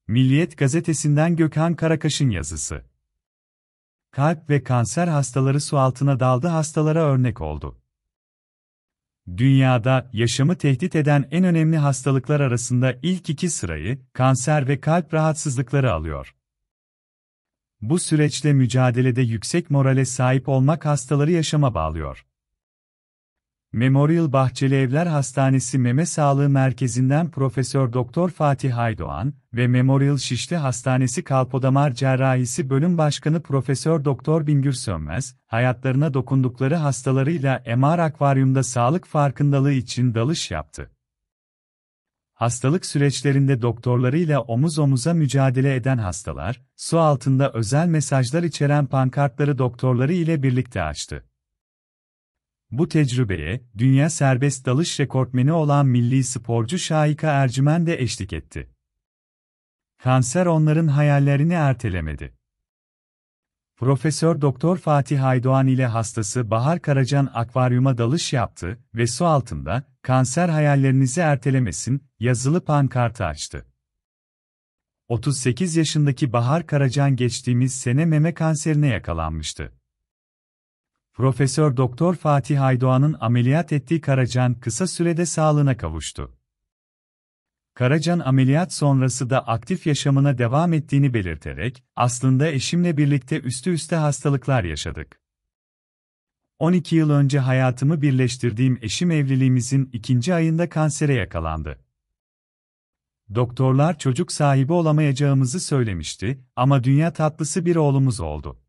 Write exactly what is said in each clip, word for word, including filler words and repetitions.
Milliyet gazetesinden Gökhan Karakaş'ın yazısı. Kalp ve kanser hastaları su altına daldı hastalara örnek oldu. Dünyada yaşamı tehdit eden en önemli hastalıklar arasında ilk iki sırayı kanser ve kalp rahatsızlıkları alıyor. Bu süreçle mücadelede yüksek morale sahip olmak hastaları yaşama bağlıyor. Memorial Bahçelievler Hastanesi Meme Sağlığı Merkezi'nden Profesör Doktor Fatih Aydoğan ve Memorial Şişli Hastanesi Kalpodamar Cerrahisi Bölüm Başkanı Profesör Doktor Bingür Sönmez, hayatlarına dokundukları hastalarıyla M R akvaryumda sağlık farkındalığı için dalış yaptı. Hastalık süreçlerinde doktorlarıyla omuz omuza mücadele eden hastalar, su altında özel mesajlar içeren pankartları doktorları ile birlikte açtı. Bu tecrübeye, dünya serbest dalış rekortmeni olan milli sporcu Şahika Ercümen de eşlik etti. Kanser onların hayallerini ertelemedi. Profesör Doktor Fatih Aydoğan ile hastası Bahar Karacan akvaryuma dalış yaptı ve su altında, kanser hayallerinizi ertelemesin, yazılı pankartı açtı. otuz sekiz yaşındaki Bahar Karacan geçtiğimiz sene meme kanserine yakalanmıştı. Profesör Doktor Fatih Aydoğan'ın ameliyat ettiği Karacan kısa sürede sağlığına kavuştu. Karacan ameliyat sonrası da aktif yaşamına devam ettiğini belirterek, "Aslında eşimle birlikte üstü üste hastalıklar yaşadık. on iki yıl önce hayatımı birleştirdiğim eşim evliliğimizin ikinci ayında kansere yakalandı. Doktorlar çocuk sahibi olamayacağımızı söylemişti ama dünya tatlısı bir oğlumuz oldu.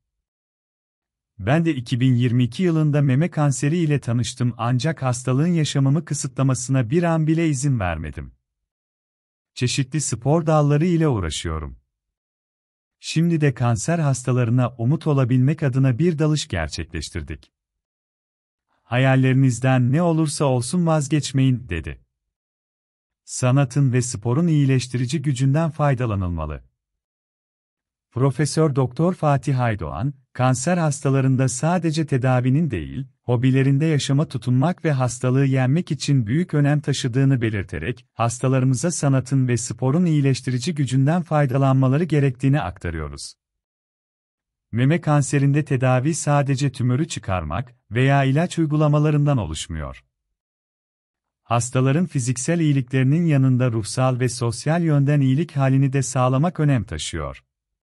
Ben de iki bin yirmi iki yılında meme kanseri ile tanıştım ancak hastalığın yaşamımı kısıtlamasına bir an bile izin vermedim. Çeşitli spor dalları ile uğraşıyorum. Şimdi de kanser hastalarına umut olabilmek adına bir dalış gerçekleştirdik. Hayallerinizden ne olursa olsun vazgeçmeyin," dedi. Sanatın ve sporun iyileştirici gücünden faydalanılmalı. Profesör Doktor Fatih Aydoğan, kanser hastalarında sadece tedavinin değil, hobilerinde yaşama tutunmak ve hastalığı yenmek için büyük önem taşıdığını belirterek, hastalarımıza sanatın ve sporun iyileştirici gücünden faydalanmaları gerektiğini aktarıyoruz. Meme kanserinde tedavi sadece tümörü çıkarmak veya ilaç uygulamalarından oluşmuyor. Hastaların fiziksel iyiliklerinin yanında ruhsal ve sosyal yönden iyilik halini de sağlamak önem taşıyor.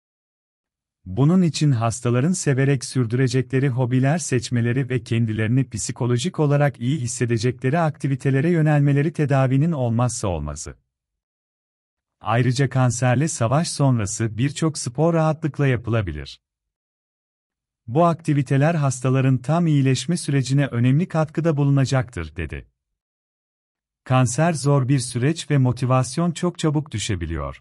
Bunun için hastaların severek sürdürecekleri hobiler seçmeleri ve kendilerini psikolojik olarak iyi hissedecekleri aktivitelere yönelmeleri tedavinin olmazsa olmazı. Ayrıca kanserle savaş sonrası birçok spor rahatlıkla yapılabilir. Bu aktiviteler hastaların tam iyileşme sürecine önemli katkıda bulunacaktır, dedi. Kanser zor bir süreç ve motivasyon çok çabuk düşebiliyor.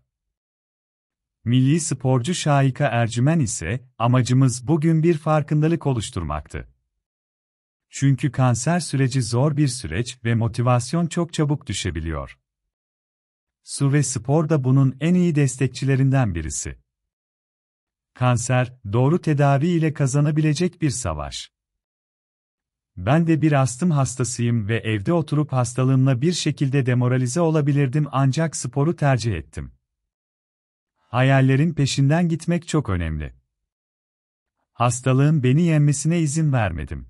Milli sporcu Şahika Ercümen ise, "Amacımız bugün bir farkındalık oluşturmaktı. Çünkü kanser süreci zor bir süreç ve motivasyon çok çabuk düşebiliyor. Su ve spor da bunun en iyi destekçilerinden birisi. Kanser, doğru tedavi ile kazanabilecek bir savaş. Ben de bir astım hastasıyım ve evde oturup hastalığımla bir şekilde demoralize olabilirdim ancak sporu tercih ettim. Hayallerin peşinden gitmek çok önemli. Hastalığın beni yenmesine izin vermedim.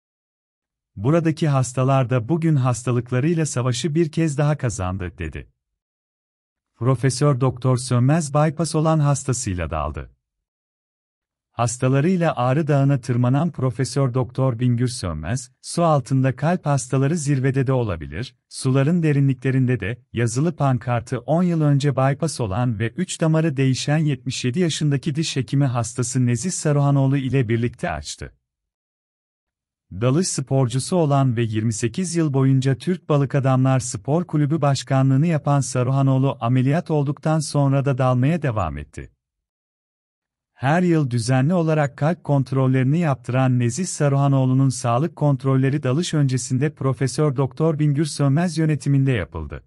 Buradaki hastalar da bugün hastalıklarıyla savaşı bir kez daha kazandı," dedi. Profesör Doktor Sönmez bypass olan hastasıyla daldı. Hastalarıyla Ağrı Dağı'na tırmanan Profesör Doktor Bingür Sönmez, su altında kalp hastaları zirvede de olabilir, suların derinliklerinde de, yazılı pankartı on yıl önce bypass olan ve üç damarı değişen yetmiş yedi yaşındaki diş hekimi hastası Nezih Saruhanoğlu ile birlikte açtı. Dalış sporcusu olan ve yirmi sekiz yıl boyunca Türk Balık Adamlar Spor Kulübü Başkanlığını yapan Saruhanoğlu ameliyat olduktan sonra da dalmaya devam etti. Her yıl düzenli olarak kalp kontrollerini yaptıran Nezih Saruhanoğlu'nun sağlık kontrolleri dalış öncesinde Profesör Doktor Bingür Sönmez yönetiminde yapıldı.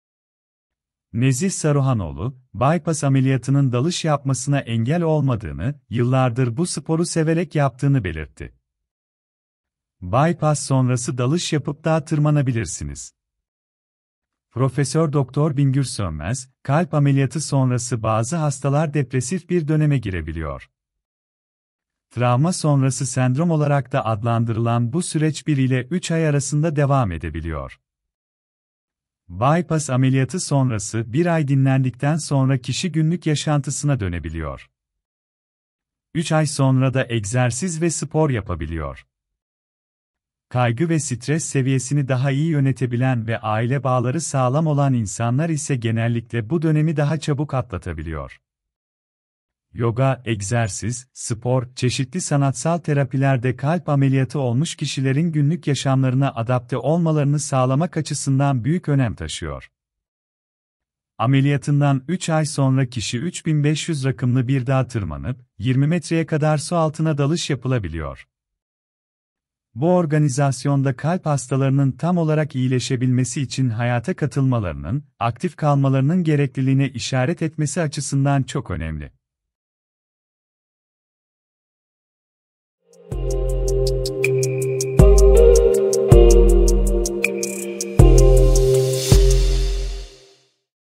Nezih Saruhanoğlu, bypass ameliyatının dalış yapmasına engel olmadığını, yıllardır bu sporu severek yaptığını belirtti. Bypass sonrası dalış yapıp dağa tırmanabilirsiniz. Profesör Doktor Bingür Sönmez, kalp ameliyatı sonrası bazı hastalar depresif bir döneme girebiliyor. Travma sonrası sendrom olarak da adlandırılan bu süreç bir ile üç ay arasında devam edebiliyor. Bypass ameliyatı sonrası bir ay dinlendikten sonra kişi günlük yaşantısına dönebiliyor. üç ay sonra da egzersiz ve spor yapabiliyor. Kaygı ve stres seviyesini daha iyi yönetebilen ve aile bağları sağlam olan insanlar ise genellikle bu dönemi daha çabuk atlatabiliyor. Yoga, egzersiz, spor, çeşitli sanatsal terapilerde kalp ameliyatı olmuş kişilerin günlük yaşamlarına adapte olmalarını sağlamak açısından büyük önem taşıyor. Ameliyatından üç ay sonra kişi üç bin beş yüz rakımlı bir dağa tırmanıp, yirmi metreye kadar su altına dalış yapılabiliyor. Bu organizasyonda kalp hastalarının tam olarak iyileşebilmesi için hayata katılmalarının, aktif kalmalarının gerekliliğine işaret etmesi açısından çok önemli.